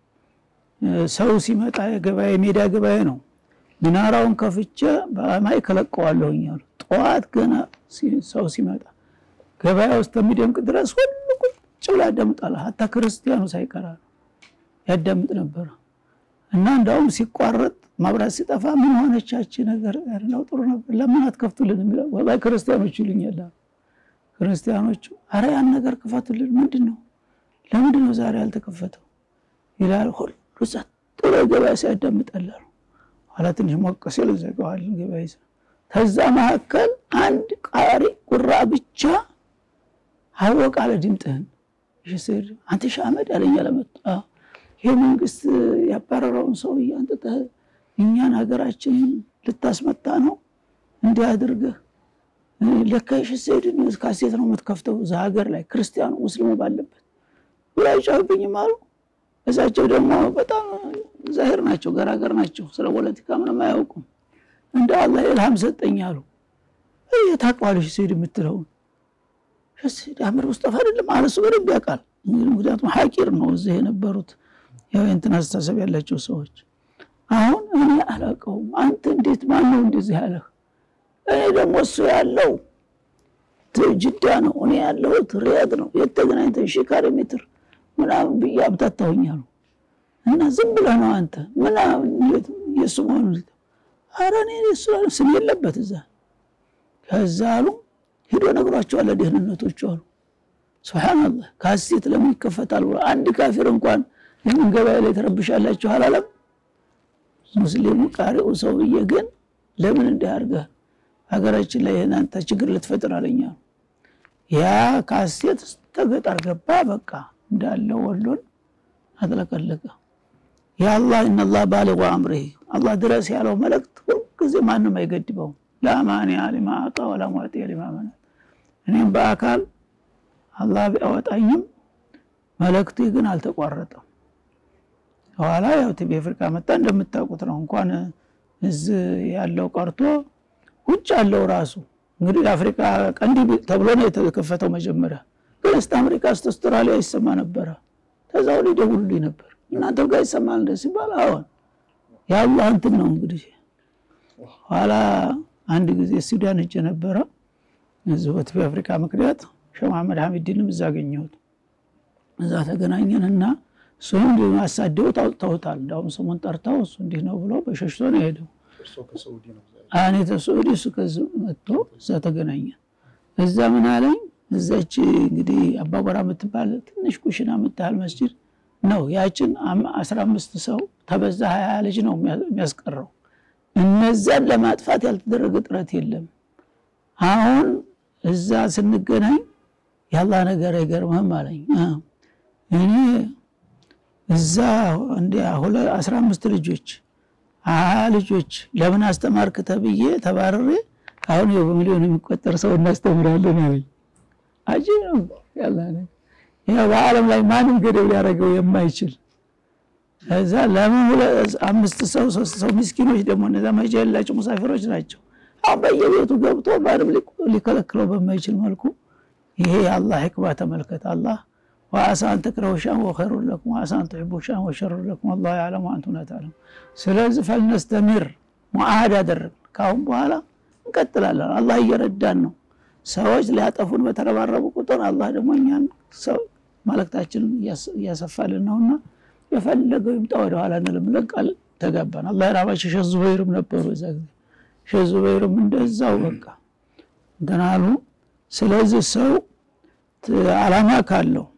B: ሰው ሲመጣ ገበያ ሜዳ ገበያ ነው ሚናራውን ከፍቼ በማይ ከለቀዋለሁኝ አሉ። ጧት ገና ሰው ሲመጣ ገበያ ውስጥ የሚደምቅ ድረስ ሁሉ ቁጭ ብሎ ያዳምጣል። hatta ክርስቲያኑ ሳይቀራ ያዳምጥ ነበር። እና እንዳውም ሲቋረጥ ማብራት ሲጠፋ ምን ሆነቻች ነገር ነው ጥሩ ነበር ለምን አትከፍቱልን የሚለው ወላሂ ክርስቲያኖች ይሉኛል። ክርስቲያኖች አረ ያን ነገር ክፈቱልን ምንድነው ለምንድነው ዛሬ ያልተከፈተው ይላል። ሁሉ ጥሩ ገበያ ሲያዳምጣል ኋላ ትንሽ ሞቀስ ይዘጋዋል ገበያ። ከዛ መካከል አንድ ቃሪ ቁራ ብቻ አወቃለ ድምጥህን እሺ አንተ ሻመድ አለኝ ለመጣ ይሄ መንግስት ያባረረውን ሰው ያንተህ እኛን ሀገራችን ልታስመጣ ነው እንዴ አድርገህ ለካሽ ሰይድን ካሴት ነው የምትከፍተው እዛ ሀገር ላይ ክርስቲያኑ ሙስሊሙ ባለበት ላይ ጫብኝ ማሉ። እዛቸው ደግሞ በጣም ዛሂር ናቸው ገራገር ናቸው ስለ ፖለቲካ ምንም አያውቁም። እንደ አላህ ኢልሃም ሰጠኛሉ እየታቋልሽ ሰይድ የምትለው ሰይድ አምር ሙስጠፋ አይደለም አለሱ በደንብ ያውቃል። ምክንያቱም ሐቂር ነው እዚህ የነበሩት ያው እንትን አስተሳሰብ ያላቸው ሰዎች። አሁን እኔ አላውቀውም አንተ እንዴት ማነው እንደዚህ ያለህ? እኔ ደግሞ እሱ ያለው ጅዳ ነው እኔ ያለው ሪያድ ነው የተገናኝተን ሺህ ካሬ ሜትር ምናምን በያብታታውኛሉ። እና ዝም ብለህ ነው አንተ ምናምን የሱማኑ አረኔ የሱማኑ ስም የለበት እዛ ከዛሉ ሄዶ ነግሯቸው አለ ደህንነቶቹ አሉ። ሱብሃንአላህ ካሴት ለምን ይከፈታል? አንድ ካፊር እንኳን ለምን ገበያ ላይ ተረብሻላችሁ አላለም። ሙስሊሙ ቃሪው ሰውዬ ግን ለምን እንዳርጋ ሀገራችን ላይ እናንተ ችግር ልትፈጥር አለኛ ያ ካሴት ተገጠር ገባ በቃ እንዳለ ወሎን አጥለቀለቀ ያ አላህ ان الله بالغ امره አላህ ድረስ ያለው መልእክት ሁልጊዜ ማንም አይገድበው ላማኒ አሊማ አጣ ወላ ሙአቲ ለማ መነ እኔም በአካል አላህ ቢያወጣኝም መልእክቱ ግን አልተቋረጠም ኋላ ያው ቲቪ አፍሪካ መጣ እንደምታውቁት ነው እንኳን እዚህ ያለው ቀርቶ ውጭ ያለው ራሱ እንግዲህ አፍሪካ ቀንዲ ተብሎ ነው የተከፈተው መጀመሪያ ግን አሜሪካ አውስትራሊያ ይሰማ ነበር ተዛው ሊደውሉልኝ ነበር እናንተ ጋር ይሰማል እንደዚህ ባል አሁን ያአላህ እንትን ነው እንግዲህ ኋላ አንድ ጊዜ ሱዳን እጀ ነበር እዚህ በቲቪ አፍሪካ ምክንያት ሸህ መሐመድ ሐሚድንም እዛ አገኘሁት እዛ ተገናኘንና ሱን ማሳደው ታውታል እንዳውም ስሙን ጠርታው እሱ እንዲህ ነው ብሎ በሸሽቶ ነው ሄደው
I: እሱ ከሳውዲ ነው
B: አኔ ተሳውዲ እሱ ከመጥቶ እዛ ተገናኘን እዛ ምን አለኝ እዛች እንግዲህ አባጎራ የምትባል ትንሽ ኩሽና የምታህል መስጂድ ነው ያችን 15 ሰው ተበዛ 20 ልጅ ነው የሚያስቀረው እነዛን ለማጥፋት ያልተደረገ ጥረት የለም አሁን እዛ ስንገናኝ ያላህ ነገር አይገርምም አለኝ እኔ እዛ እንደ 15 ልጆች ልጆች ለምን አስተማርክ ተብዬ ተባረረ አሁን በሚሊዮን የሚቆጠር ሰው እናስተምራለን አለኝ አጂብ ነው ያላህ ነው ያ በአለም ላይ ማንም ገደብ ሊያረገው የማይችል እዛ ለምን 5 ሰው 3 ሰው ምስኪኖች ደግሞ እነዛ ማይጀላቸው ሙሳፊሮች ናቸው አሁን በየቤቱ ገብቶ ባርም ሊከለክለው በማይችል መልኩ ይሄ ያላህ ህክማ ተመልከተ አላህ وعسى أن تكرهوا شيئا وخير لكم وعسى أن تحبوا شيئا وشر لكم والله يعلم وأنتم لا تعلمون ስለዚህ فلنستمر ሙአሃድ አደረግ ካሁን በኋላ እንቀጥላለን አላህ ይረዳን ነው ሰዎች ሊያጠፉን በተረባረቡ ቁጥር አላህ ደግሞ እኛን ሰው ማለክታችንን ያሰፋልን ነውና የፈለገው ይምጣ ወደ ኋላ እንልምለቃል ተጋባን አላህ ያራባሽ ሸህ ዙበይርም ነበሩ እዛ ሸህ ዙበይርም እንደዛው በቃ ደናሉ ስለዚህ ሰው አላማ ካለው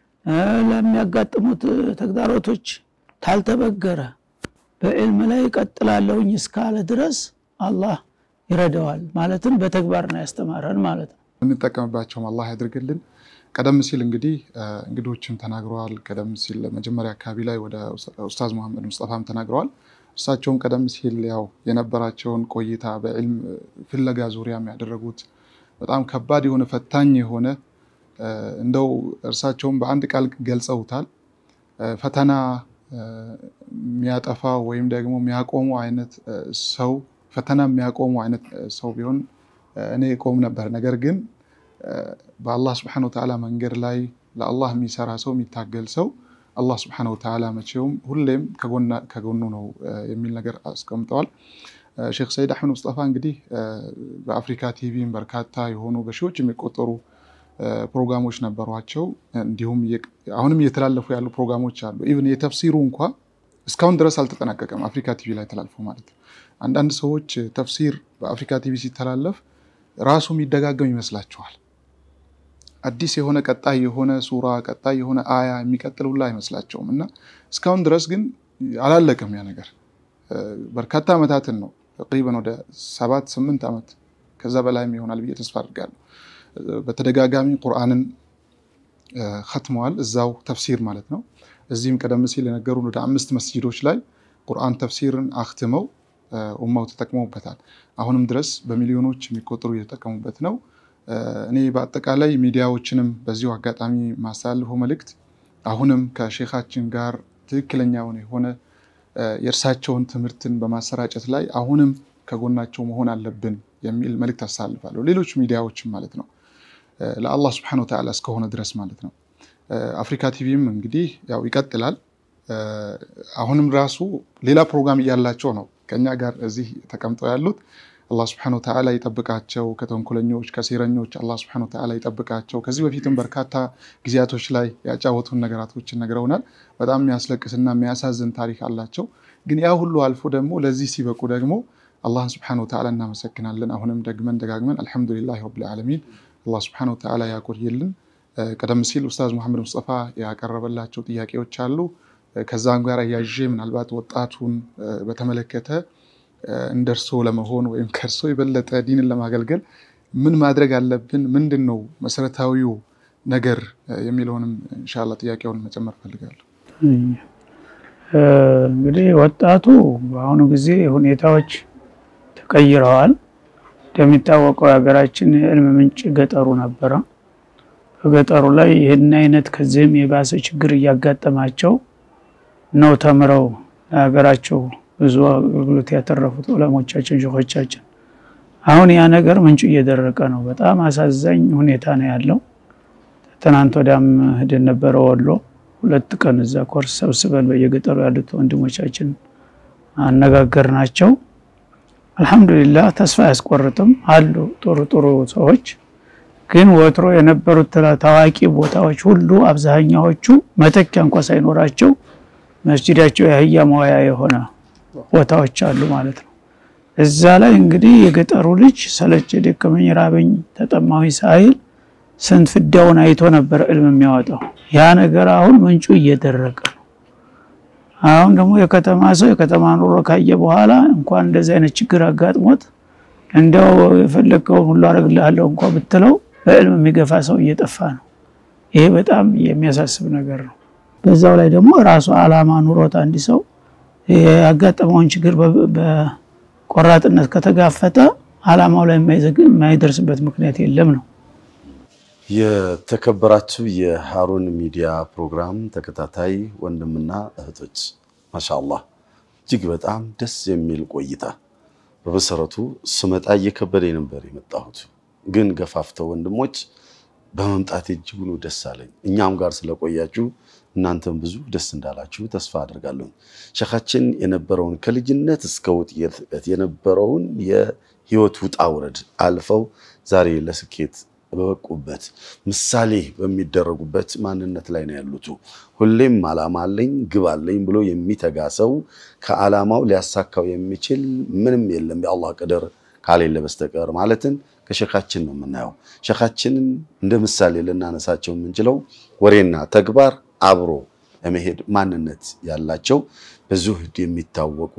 B: ለሚያጋጥሙት ተግዳሮቶች ታልተበገረ በዕልም ላይ ቀጥላለውኝ እስካለ ድረስ አላህ ይረዳዋል ማለትን በተግባር ነው ያስተማረን ማለት ነው
I: እንጠቀምባቸው አላህ ያድርግልን ቀደም ሲል እንግዲህ እንግዶችም ተናግረዋል ቀደም ሲል መጀመሪያ አካባቢ ላይ ወደ ኡስታዝ መሐመድ ሙስጠፋም ተናግረዋል እሳቸውም ቀደም ሲል ያው የነበራቸውን ቆይታ በዕልም ፍለጋ ዙሪያ ያደረጉት በጣም ከባድ የሆነ ፈታኝ የሆነ እንደው እርሳቸውም በአንድ ቃል ገልጸውታል ፈተና የሚያጠፋ ወይም ደግሞ የሚያቆሙ አይነት ሰው ፈተና የሚያቆሙ አይነት ሰው ቢሆን እኔ ቆም ነበር ነገር ግን በአላህ Subhanahu Wa Ta'ala መንገድ ላይ ለአላህ የሚሰራ ሰው የሚታገል ሰው አላህ Subhanahu Wa Ta'ala መቼም ሁሌም ከጎኑ ነው የሚል ነገር አስቀምጠዋል ሼክ ሰይድ አህመድ ሙስጠፋ እንግዲህ በአፍሪካ ቲቪም በርካታ የሆኑ በሺዎች የሚቆጠሩ ፕሮግራሞች ነበሯቸው እንዲሁም አሁንም እየተላለፉ ያሉ ፕሮግራሞች አሉ ኢቭን የተፍሲሩ እንኳን እስካሁን ድረስ አልተጠናቀቀም አፍሪካ ቲቪ ላይ ተላልፎ ማለት አንዳንድ ሰዎች ተፍሲር በአፍሪካ ቲቪ ሲተላለፍ ራሱ የሚደጋገም ይመስላቸዋል አዲስ የሆነ ቀጣይ የሆነ ሱራ ቀጣይ የሆነ አያ የሚቀጥሉላ አይመስላቸውም እና እስካሁን ድረስ ግን አላለቀም ያ ነገር በርካታ አመታትን ነው ተقريبا ወደ 7-8 አመት ከዛ በላይም ይሆናል ብዬ ተስፋ አድርጋለሁ በተደጋጋሚ ቁርአንን ختመዋል እዛው ተፍሲር ማለት ነው እዚህም ቀደም ሲል የነገሩን ወደ 5 መስጂዶች ላይ ቁርአን ተፍሲርን አختመው ኡማው ተጠቅመውበታል አሁንም ድረስ በሚሊዮኖች የሚቆጠሩ እየተጠቀሙበት ነው እኔ በአጠቃላይ ሚዲያዎችንም በዚሁ አጋጣሚ ማሳልፈው መልእክት አሁንም ከሼኻችን ጋር ትክክለኛው የሆነ የእርሳቸውን ትምህርትን በማሰራጨት ላይ አሁንም ከጎናቸው መሆን አለብን የሚል መልእክት አሳልፋለሁ ሌሎች ሚዲያዎችም ማለት ነው ለአላህ Subhanahu Wa Ta'ala እስከሆነ ድረስ ማለት ነው አፍሪካ ቲቪም እንግዲህ ያው ይቀጥላል አሁንም ራሱ ሌላ ፕሮግራም ያላቸው ነው ከኛ ጋር እዚህ ተቀምጠው ያሉት አላህ Subhanahu Wa Ta'ala ይጠብቃቸው ከተንኮለኞች ከሴረኞች አላህ Subhanahu Wa Ta'ala ይጠብቃቸው ከዚህ በፊትም በርካታ ጊዜያቶች ላይ ያጫወቱን ነገራቶችን ነግረውናል በጣም የሚያስለቅስና የሚያሳዝን ታሪክ አላቸው ግን ያ ሁሉ አልፎ ደግሞ ለዚህ ሲበቁ ደግሞ አላህ Subhanahu Wa Ta'ala እናመሰግናለን አሁንም ደጋግመን አልহামዱሊላሂ ረቢል ዓለሚን አላህ Subhanahu Wa Ta'ala ያቆይልን ቀደም ሲል ኡስታዝ መሐመድ ሙስጠፋ ያቀረበላቸው ጥያቄዎች አሉ ከዛም ጋር ያያዥ ምናልባት ወጣቱን በተመለከተ እንደርሶ ለመሆን ወይም ከርሶ የበለጠ ዲንን ለማገልገል ምን ማድረግ አለብን? ምንድነው መሰረታዊው ነገር የሚለውንም ኢንሻአላህ ጥያቄውን መጨመር ፈልጋለሁ።
B: እንግዲህ ወጣቱ በአሁኑ ጊዜ ሁኔታዎች ተቀይረዋል። እንደሚታወቀው ሀገራችን የዕልም ምንጭ ገጠሩ ነበረ። በገጠሩ ላይ ይሄን አይነት ከዚህም የባሰ ችግር እያጋጠማቸው ነው ተምረው ሀገራቸው ብዙ አገልግሎት ያተረፉት ዑለሞቻችን ሸኾቻችን። አሁን ያ ነገር ምንጩ እየደረቀ ነው። በጣም አሳዛኝ ሁኔታ ነው ያለው። ትናንት ወዲያም ሄደን ነበር ወሎ 2 ቀን እዛ ኮርስ ሰብስበን በየገጠሩ ያሉት ወንድሞቻችን አነጋገርናቸው። አልহামዱሊላህ ተስፋ ያስቆርጥም አሉ ጥሩ ሰዎች። ግን ወትሮ የነበሩት ታዋቂ ቦታዎች ሁሉ አብዛኛዎቹ መተኪያ እንኳን ሳይኖራቸው መስጂዳቸው ያህያ መዋያ የሆነ ቦታዎች አሉ ማለት ነው። እዛ ላይ እንግዲህ የገጠሩ ልጅ ሰለቸ ደከመኝ ራበኝ ተጠማሁኝ ሳይል ስንት ፍዳውን አይቶ ነበር ዕልም የሚያወጣው። ያ ነገር አሁን ምንጩ እየደረቀ ነው። አሁን ደግሞ የከተማ ሰው የከተማ ኑሮ ካየ በኋላ እንኳን እንደዚህ አይነት ችግር አጋጥሞት እንደው የፈለከው ሁሉ አረግልሃለሁ እንኳን ብትለው በዕልም የሚገፋ ሰው እየጠፋ ነው። ይሄ በጣም የሚያሳስብ ነገር ነው። በዛው ላይ ደግሞ ራሱ አላማ ኑሮት አንዲ ሰው ያጋጠመውን ችግር በቆራጥነት ከተጋፈጠ አላማው ላይ የማይደርስበት ምክንያት የለም ነው።
C: የተከበራችሁ የሃሩን ሚዲያ ፕሮግራም ተከታታይ ወንድምና እህቶች ማሻአላህ እጅግ በጣም ደስ የሚል ቆይታ። በመሰረቱ ስመጣ እየከበደኝ ነበር የመጣሁት፣ ግን ገፋፍተው ወንድሞች በመምጣት እጅጉን ደስ አለኝ። እኛም ጋር ስለቆያችሁ እናንተም ብዙ ደስ እንዳላችሁ ተስፋ አደርጋለሁ። ሸኻችን የነበረውን ከልጅነት እስከ ውጤት የነበረውን የህይወት ውጣ ውረድ አልፈው ዛሬ ለስኬት በበቁበት ምሳሌ በሚደረጉበት ማንነት ላይ ነው ያሉት። ሁሌም አላማ አለኝ ግብ አለኝ ብሎ የሚተጋ ሰው ከአላማው ሊያሳካው የሚችል ምንም የለም በአላህ ቀደር ካሌለ በስተቀር ማለትን ከሸኻችን ነው የምናየው። ሸኻችንን እንደ ምሳሌ ልናነሳቸው የምንችለው ወሬና ተግባር አብሮ የመሄድ ማንነት ያላቸው በዙህድ የሚታወቁ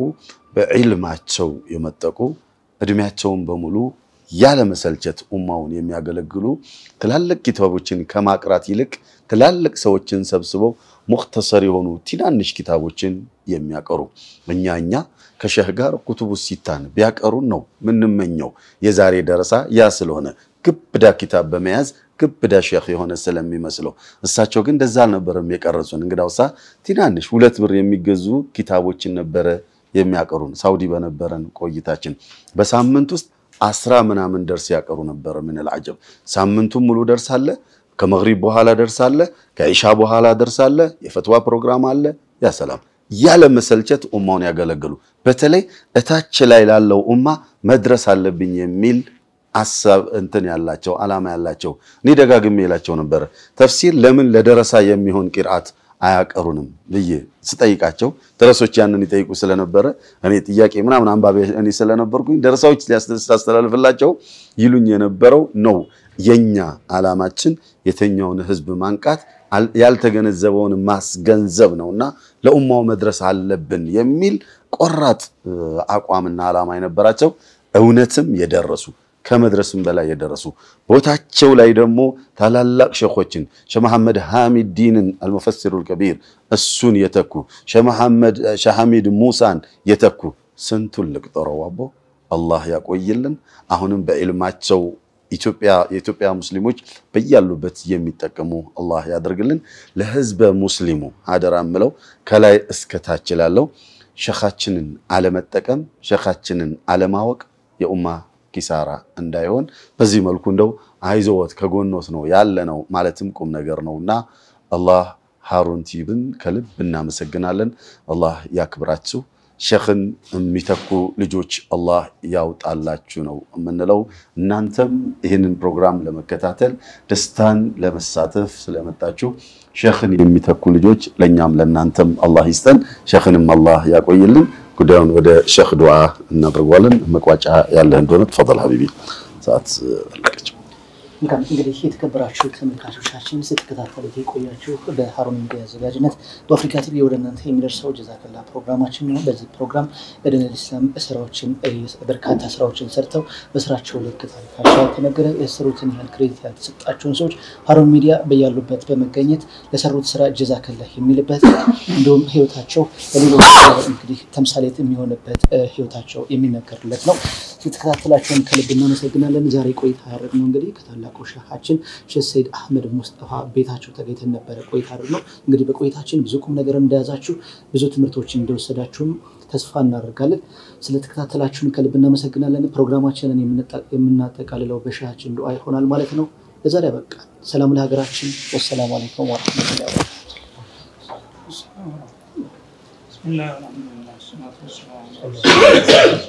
C: በዕልማቸው የመጠቁ እድሜያቸውን በሙሉ ያለ መሰልቸት ኡማውን የሚያገለግሉ ትላልቅ ኪታቦችን ከማቅራት ይልቅ ትላልቅ ሰዎችን ሰብስበው ሙክተሰር የሆኑ ትናንሽ ኪታቦችን የሚያቀሩ እኛ ከሸህ ጋር ኩቱቡ ሲታን ቢያቀሩን ነው ምንመኘው። የዛሬ ደረሳ ያ ስለሆነ ግብዳ ኪታብ በመያዝ ግብዳ ሸህ የሆነ ስለሚመስለው እሳቸው ግን እንደዛ አልነበረም የቀረጹን። እንግዳውሳ ትናንሽ 2 ብር የሚገዙ ኪታቦችን ነበረ የሚያቀሩን። ሳውዲ በነበረን ቆይታችን በሳምንት ውስጥ 10 ምናምን ደርስ ያቀሩ ነበር። ምን العجب ሳምንቱን ሙሉ ደርስ አለ፣ ከመግሪብ በኋላ ደርስ አለ፣ ከኢሻ በኋላ ደርስ አለ፣ የፈትዋ ፕሮግራም አለ። ያ ሰላም ያለ መሰልቸት ኡማውን ያገለግሉ። በተለይ እታች ላይ ላለው ኡማ መድረስ አለብኝ የሚል አሳብ እንትን ያላቸው አላማ ያላቸው እኔ ደጋግሜ ይላቸው ነበር። ተፍሲር ለምን ለደረሳ የሚሆን ቂርአት አያቀሩንም ብዬ ስጠይቃቸው ደረሶች ያንን ይጠይቁ ስለነበረ እኔ ጥያቄ ምናምን አንባቢ እኔ ስለነበርኩኝ ደረሳዎች ሊያስተላልፍላቸው ይሉኝ የነበረው ነው። የኛ አላማችን የተኛውን ህዝብ ማንቃት ያልተገነዘበውን ማስገንዘብ ነውና ለኡማው መድረስ አለብን የሚል ቆራጥ አቋምና አላማ የነበራቸው እውነትም የደረሱ ከመድረስም በላይ የደረሱ ቦታቸው ላይ ደግሞ ታላላቅ ሸኾችን ሸህ መሐመድ ሐሚድ ዲንን አልሙፈሲሩል ከቢር እሱን የተኩ ሸህ ሐሚድ ሙሳን የተኩ ስንቱን ልቅጠረው አቦ አላህ ያቆይልን። አሁንም በዕልማቸው የኢትዮጵያ ሙስሊሞች በያሉበት የሚጠቀሙ አላህ ያደርግልን። ለህዝበ ሙስሊሙ አደራምለው ከላይ እስከ ታች ላለው ሸኻችንን አለመጠቀም ሸኻችንን አለማወቅ የኡማ ኪሳራ እንዳይሆን በዚህ መልኩ እንደው አይዞት ከጎኖት ነው ያለነው ማለትም ቁም ነገር ነውና አላህ ሃሩን ቲቪን ከልብ እናመሰግናለን። አላህ ያክብራችሁ። ሸኽን የሚተኩ ልጆች አላህ ያውጣላችሁ ነው የምንለው። እናንተም ይህንን ፕሮግራም ለመከታተል ደስታን ለመሳተፍ ስለመጣችሁ ሸኽን የሚተኩ ልጆች ለኛም ለናንተም አላህ ይስጠን። ሸኽንም አላህ ያቆይልን። ጉዳዩን ወደ ሸኽ ዱዓ እናደርጋለን። መቋጫ ያለ እንደሆነ ተፈضل حبيبي ሰዓት አለቀች።
D: መልካም እንግዲህ የተከበራችሁ ተመልካቾቻችን ስትከታተሉት የቆያችሁ በሃሩን ሚዲያ አዘጋጅነት በአፍሪካ ቲቪ ወደ እናንተ የሚደርሰው ጀዛከላ ፕሮግራማችን ነው። በዚህ ፕሮግራም በዲነል ኢስላም ስራዎችን በርካታ ስራዎችን ሰርተው በስራቸው ልክ ታሪካቸው ያልተነገረ የሰሩትን ያህል ክሬዲት ያልተሰጣቸውን ሰዎች ሃሩን ሚዲያ በያሉበት በመገኘት ለሰሩት ስራ ጀዛከላ የሚልበት እንዲሁም ህይወታቸው ለሌሎች እንግዲህ ተምሳሌት የሚሆንበት ህይወታቸው የሚነገርለት ነው። ስትከታተላችሁን ከልብ እናመሰግናለን። ዛሬ ቆይታ ያደረግነው እንግዲህ ከታላቁ ሸሃችን ሼህ ሰይድ አህመድ ሙስጠፋ ቤታቸው ተገኝተን ነበር ቆይታ ያደረግነው። እንግዲህ በቆይታችን ብዙ ቁም ነገር እንደያዛችሁ ብዙ ትምህርቶችን እንደወሰዳችሁም ተስፋ እናደርጋለን። ስለተከታተላችሁን ከልብ እናመሰግናለን። ፕሮግራማችንን የምናጠቃልለው በሸሃችን ዱዓ ይሆናል ማለት ነው። ለዛሬ በቃ ሰላም ለሀገራችን። ወሰላሙ አለይኩም ወራህመቱላሂ ወበረካቱሁ።
B: ቢስሚላሂ ወሰላቱ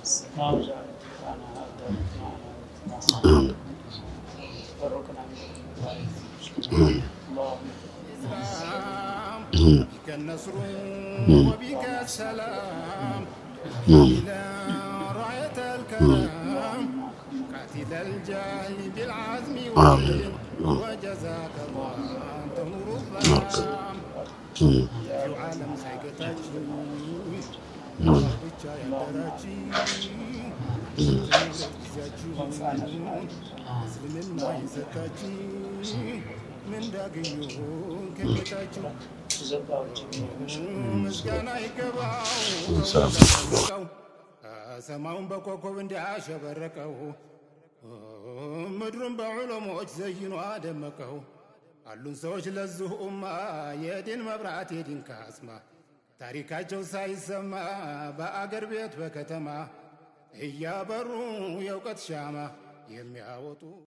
A: بك النصر وبك السلام إلى راية الكرام قاتل الجهل بالعزم وجزاك الله أنت نور الظلام في عالم سيقتك እስልምና ይዘታችሁ ምን ዳግኙ ከጌታችሁ ምስጋና ይገባው ሰማዩን በኮከብ እንዲያሸበረቀው ምድሩን በዑለሞች ዘይኖ አደመቀው አሉን ሰዎች ለዚህ ኡማ የዲን መብራት የዲን ካስማ ታሪካቸው ሳይሰማ በአገር ቤት በከተማ እያበሩ የእውቀት ሻማ የሚያወጡ